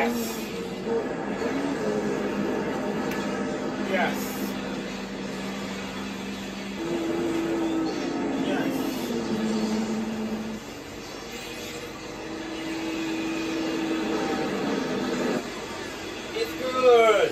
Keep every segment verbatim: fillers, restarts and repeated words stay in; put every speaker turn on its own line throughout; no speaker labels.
Yes. Yes. Good.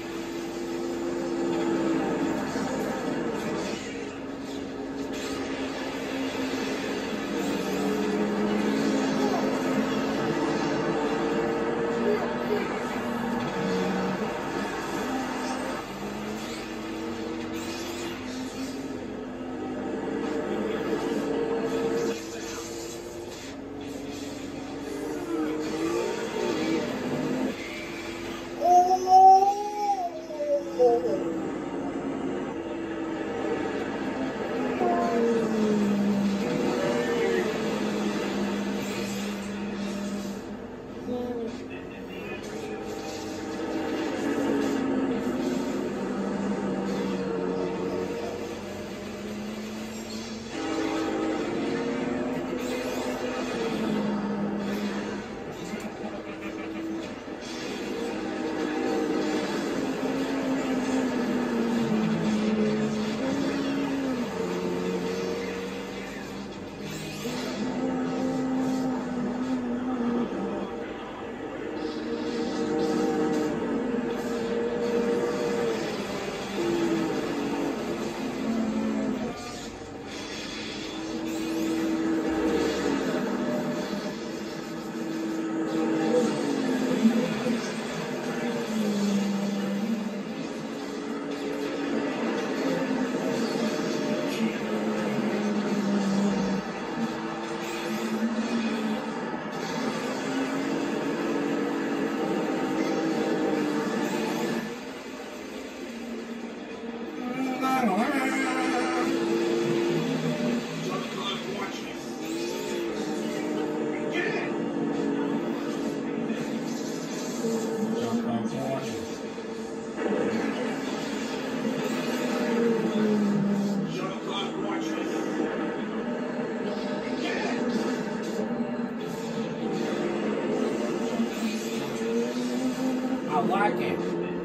I like it.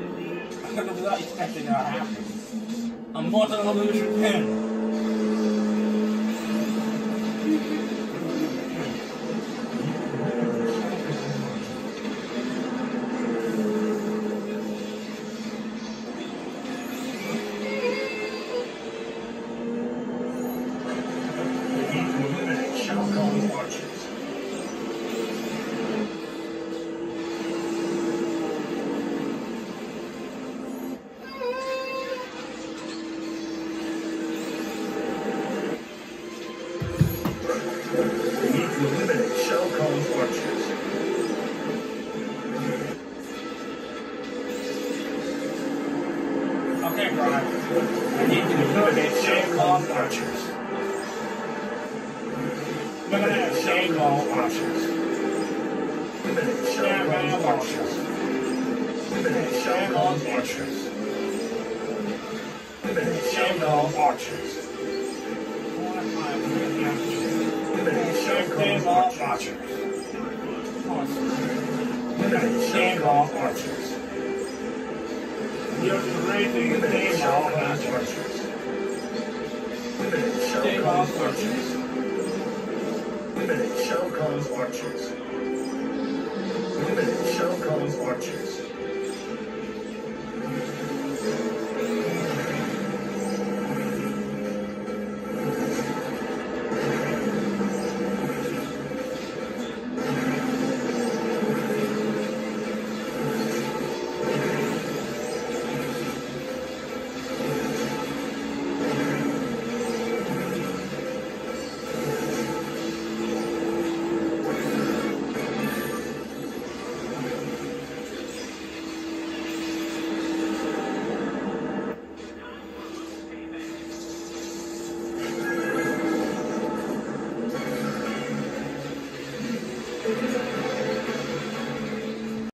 I was not expecting that to happen. I'm more than a lose your pen. Okay, Brian. I need to eliminate shame called archers. Eliminate shame called archers. Eliminate shame called archers. Eliminate shame called archers. Eliminate shame called archers. Eliminate shame called archers. Eliminate shame called archers. You're creating a name of archers. Limited shell calls archers. Limited shell calls archers. Limited shell calls archers.